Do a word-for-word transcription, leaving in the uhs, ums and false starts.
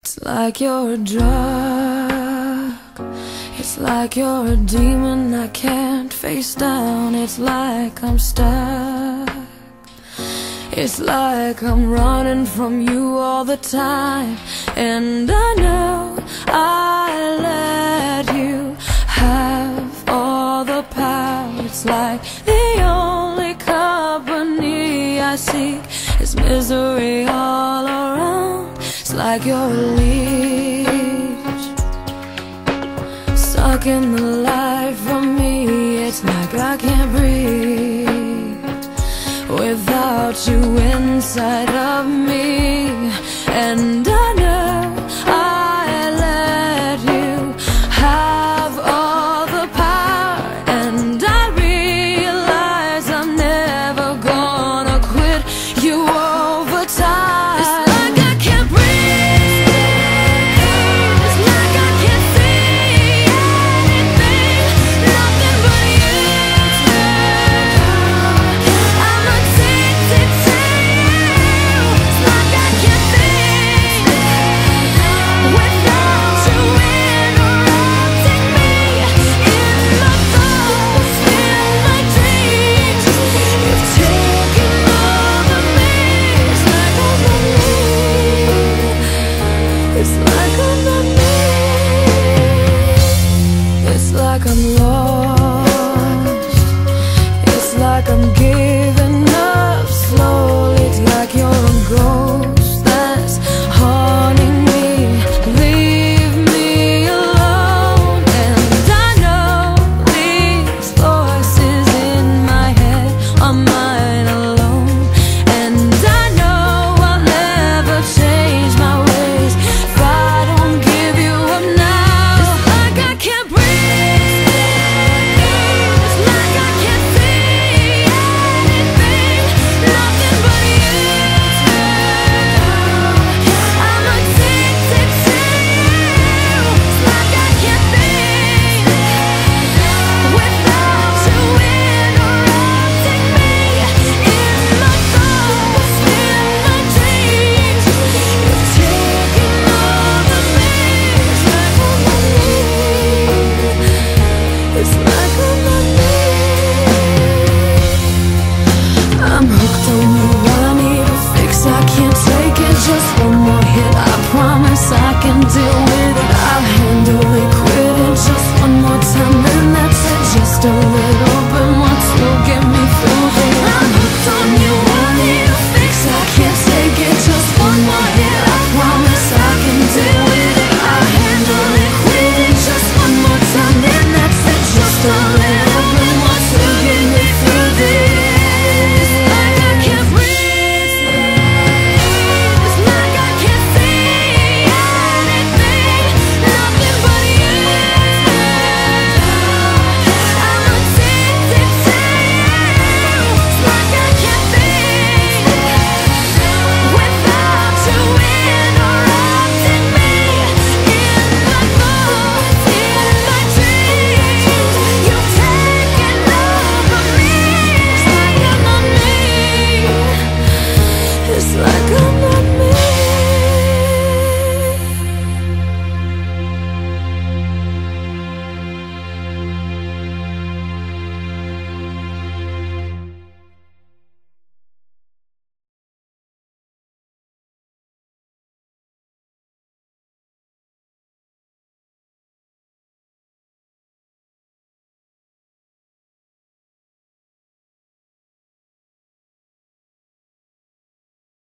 It's like you're a drug. It's like you're a demon I can't face down. It's like I'm stuck. It's like I'm running from you all the time. And I know I let you have all the power. It's like the only company I seek is misery all around. It's like you're a leech, stuck in the light from me. It's like I can't breathe without you inside of me. And I know I let you have all the power. And I realize I'm never gonna quit you over time. I'm lost. It's like I'm giving up slowly. It's like you're a ghost that's haunting me. Leave me alone. And I know these voices in my head are mine alone. And I know I'll never change my ways if I don't give you up now. It's like I can't breathe. I'm hooked on you, I need a fix. I can't take it just one